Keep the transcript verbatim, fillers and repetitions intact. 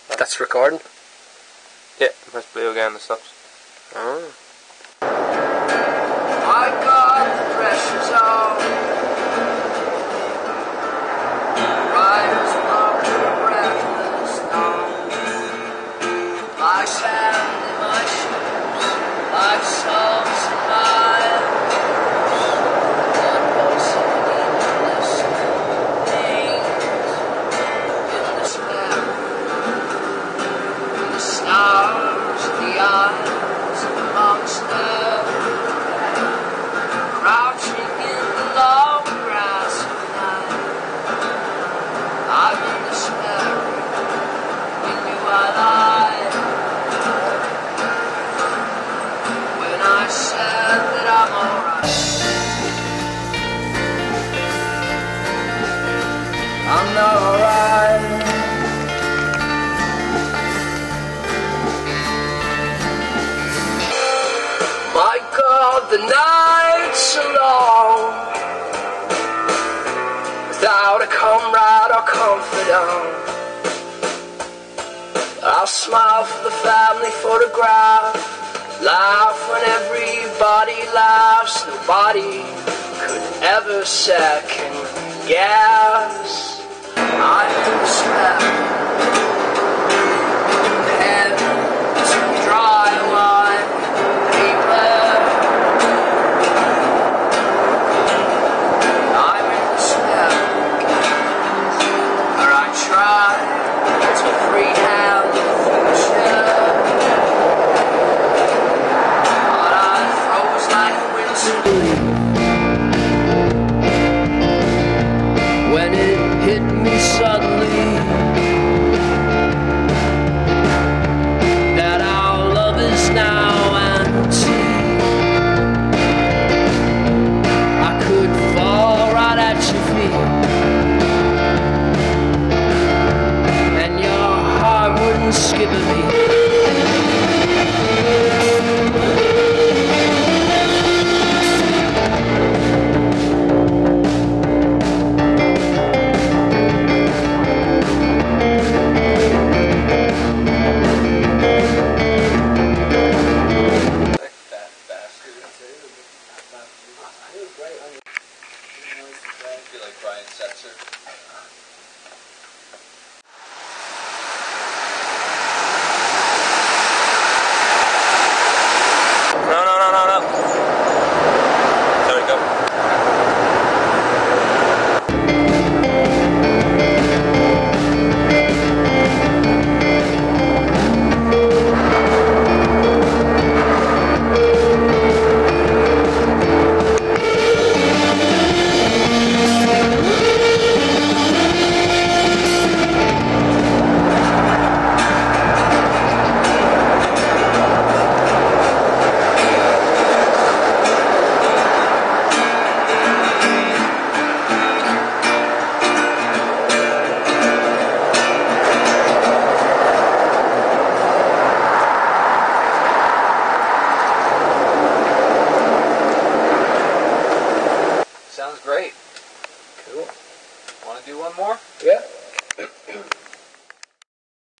That's recording? Yeah, press play again and it stops. Oh. I got the pressures on. Riders up the breathless dawn. My family, my shoes, my songs and my one voice of needless things in despair. The stars, the eyes of the monster, crouching in the long grass of night. I'm in despair. We knew I lied when I said that I'm alright. I'm not alright. My God, the nights are long, without a comrade or confidant. I'll smile for the family photograph, laugh when everybody laughs. Nobody could ever second guess. I'm in despair. Heaven's dry wine. I'm in despair, or I try to freehand the future, but I froze like winter when it hit me suddenly.